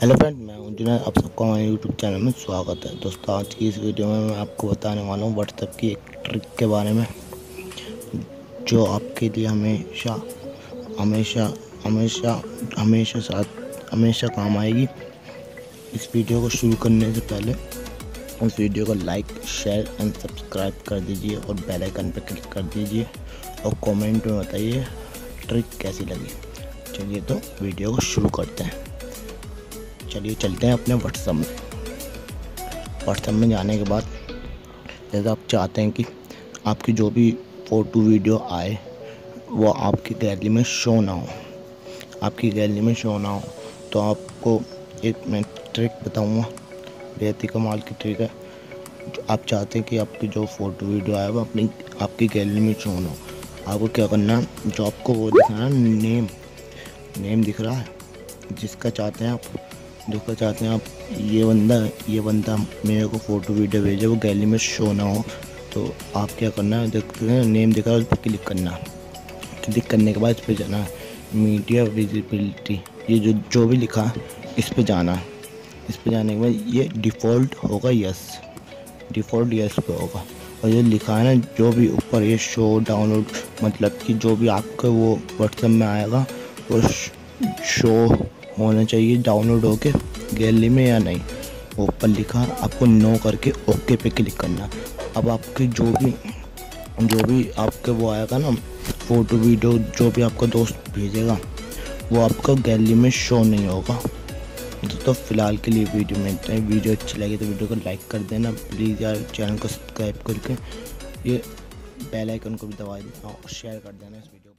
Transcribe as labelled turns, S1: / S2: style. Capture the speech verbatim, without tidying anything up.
S1: Hello friend, मैं हूं जुनैद। आप सबका हमारे यूट्यूब चैनल में स्वागत है। दोस्तों, आज की इस वीडियो में मैं आपको बताने वाला हूं व्हाट्सएप की एक ट्रिक के बारे में जो आपके लिए हमेशा हमेशा हमेशा हमेशा साथ हमेशा काम आएगी। इस वीडियो को शुरू करने से पहले उस वीडियो को लाइक, शेयर एंड सब्सक्राइब कर दीजिए और बेल आइकन पर क्लिक कर दीजिए और कमेंट में बताइए ट्रिक कैसी लगी। चलिए तो वीडियो को शुरू करते हैं। चलिए चलते हैं अपने व्हाट्सएप में। व्हाट्सएप में जाने के बाद जैसे आप चाहते हैं कि आपकी जो भी फ़ोटो वीडियो आए वो आपकी गैलरी में शो ना हो आपकी गैलरी में शो ना हो तो आपको एक मैं ट्रिक बताऊंगा। बेहद ही कमाल की ट्रिक है। आप चाहते हैं कि आपकी जो फ़ोटो वीडियो आए वो अपनी आपकी गैलरी में शो ना हो। आपको क्या करना है, जो आपको वो दिखा रहा है नेम नेम दिख रहा है, जिसका चाहते हैं आप जिसका चाहते हैं आप ये बंदा ये बंदा मेरे को फ़ोटो वीडियो भेजे, वो गैलरी में शो ना हो। तो आप क्या करना है, देखते हैं नेम दिखा है, उस पर क्लिक करना है। क्लिक करने के बाद इस पर जाना है मीडिया विजिबिलिटी, ये जो जो भी लिखा है इस पर जाना है। इस पर जाने के बाद ये डिफ़ॉल्ट होगा यस डिफ़ॉल्ट यस पे होगा। और ये लिखा है ना, जो भी ऊपर ये शो डाउनलोड, मतलब कि जो भी आपका वो व्हाट्सएप में आएगा वो शो होना चाहिए डाउनलोड होके गैलरी में या नहीं, वो ऊपर लिखा। आपको नो करके ओके पे क्लिक करना। अब आपके जो भी जो भी आपके वो आएगा ना फ़ोटो वीडियो, जो भी आपका दोस्त भेजेगा वो आपका गैलरी में शो नहीं होगा। तो फ़िलहाल के लिए वीडियो में इतना ही। वीडियो अच्छी लगी तो वीडियो को लाइक कर देना प्लीज़ यार। चैनल को सब्सक्राइब करके ये बेल आइकन को भी दबा देना और शेयर कर देना इस वीडियो को।